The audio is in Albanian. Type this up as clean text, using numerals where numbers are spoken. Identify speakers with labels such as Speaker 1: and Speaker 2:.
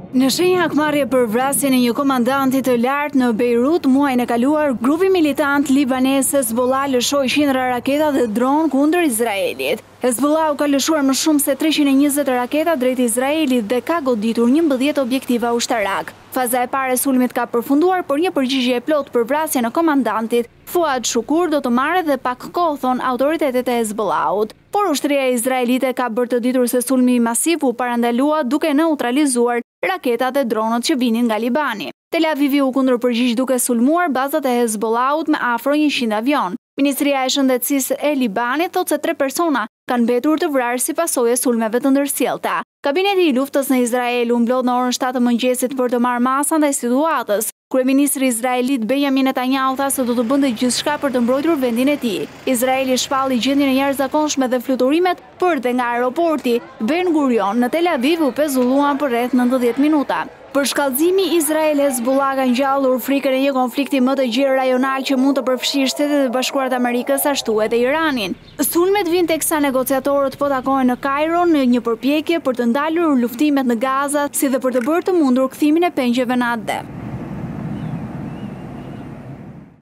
Speaker 1: Në shenjë hakmarrje për vrasjen e një komandanti të lartë në Beirut muajin e kaluar, grupi militant libanez Hezbollah lëshoi qindra raketa dhe dron kundër Izraelit. Hezbollah ka lëshuar më shumë se 320 raketa drejt Izraelit dhe ka goditur 11 objektiva ushtarak. Faza e parë e sulmit ka përfunduar, por një përgjigje e plotë për vrasjen e komandantit Fuad Shukur do të marrë dhe pak kohë, thon autoritetet e Hezbollahut. Por ushtria izraelite ka bërë të ditur se sulmi masiv u parandalua duke neutralizuar raketat dhe dronët që vinin nga Libani. Tel Avivi u kundërpërgjigj duke sulmuar bazat e Hezbollahut me afro 100 avion. Ministria e Shëndetësisë e Libanit thotë se 3 persona kanë mbetur të vrarë si pasojë e sulmeve të ndërsjellta. Kabineti i luftës në Izrael u mblodh në orën 7 të mëngjesit për të marrë masa ndaj situatës. Kryeministri izraelit Benjamin Netanyahu tha se do të bënte gjithçka për të mbrojtur vendin e tij. Izraeli shpalli gjendjen e jashtëzakonshme dhe fluturimet për dhe nga aeroporti Ben Gurion në Tel Aviv u pezulluan për rreth 90 minuta. Për shkallëzimi Izrael-Hezbollah ka ngjallur frikën e një konflikti më të gjerë rajonal që mund të përfshijë Shtetet e Bashkuara të Amerikës ashtu edhe Iranin. Sulmet vijnë teksa negociatorët po takohen në Kairo në një përpjekje për të ndalur luftimet në Gaza, si dhe për të bërë të mundur kthimin e pengjeve në atë.